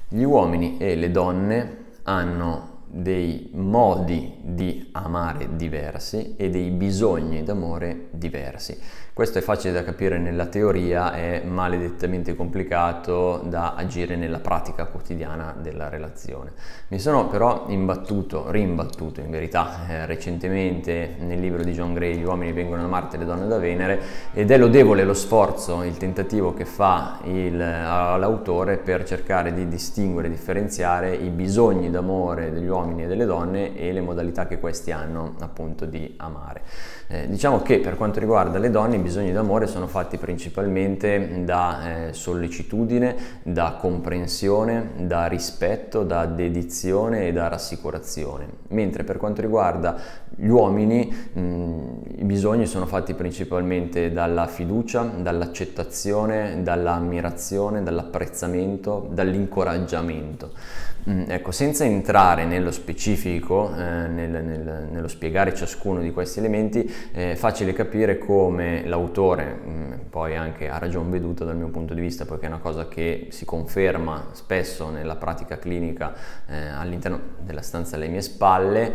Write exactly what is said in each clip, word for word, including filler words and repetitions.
Gli uomini e le donne hanno dei modi di amare diversi e dei bisogni d'amore diversi. Questo è facile da capire nella teoria, è maledettamente complicato da agire nella pratica quotidiana della relazione. Mi sono però imbattuto, rimbattuto in verità, eh, recentemente nel libro di John Gray, Gli uomini vengono da Marte, le donne da Venere, ed è lodevole lo sforzo, il tentativo che fa il, l'autore per cercare di distinguere, differenziare i bisogni d'amore degli uomini e delle donne e le modalità che questi hanno appunto di amare. Eh, diciamo che per quanto riguarda le donne, i bisogni d'amore sono fatti principalmente da eh, sollecitudine, da comprensione, da rispetto, da dedizione e da rassicurazione, mentre per quanto riguarda gli uomini mh, i bisogni sono fatti principalmente dalla fiducia, dall'accettazione, dall'ammirazione, dall'apprezzamento, dall'incoraggiamento. Ecco, senza entrare nello specifico, eh, nel, nel, nello spiegare ciascuno di questi elementi, è facile capire come l'autore, mh, poi anche a ragion veduta dal mio punto di vista, poiché è una cosa che si conferma spesso nella pratica clinica eh, all'interno della stanza alle mie spalle,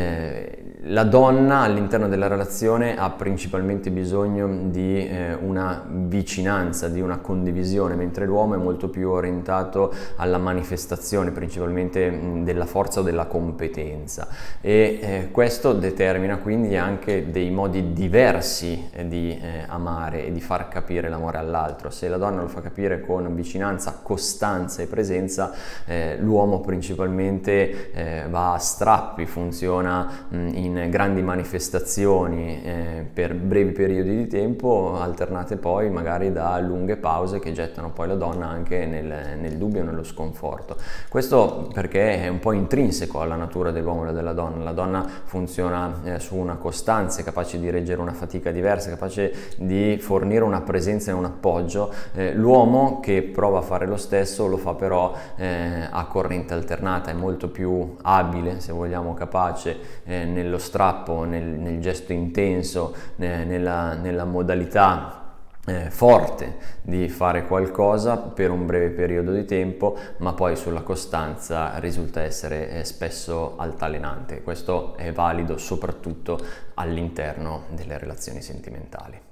eh, la donna all'interno della relazione ha principalmente bisogno di eh, una vicinanza, di una condivisione, mentre l'uomo è molto più orientato alla manifestazione, principalmente della forza o della competenza, e eh, questo determina quindi anche dei modi diversi eh, di eh, amare e di far capire l'amore all'altro. Se la donna lo fa capire con vicinanza, costanza e presenza, eh, l'uomo principalmente eh, va a strappi, funziona mh, in grandi manifestazioni eh, per brevi periodi di tempo, alternate poi magari da lunghe pause che gettano poi la donna anche nel, nel dubbio e nello sconforto. Questo perché è un po' intrinseco alla natura dell'uomo e della donna. La donna funziona eh, su una costanza, è capace di reggere una fatica diversa, è capace di fornire una presenza e un appoggio. Eh, l'uomo, che prova a fare lo stesso, lo fa però eh, a corrente alternata, è molto più abile, se vogliamo, capace eh, nello strappo, nel, nel gesto intenso, eh, nella, nella modalità Eh, forte di fare qualcosa per un breve periodo di tempo, ma poi sulla costanza risulta essere eh, spesso altalenante. Questo è valido soprattutto all'interno delle relazioni sentimentali.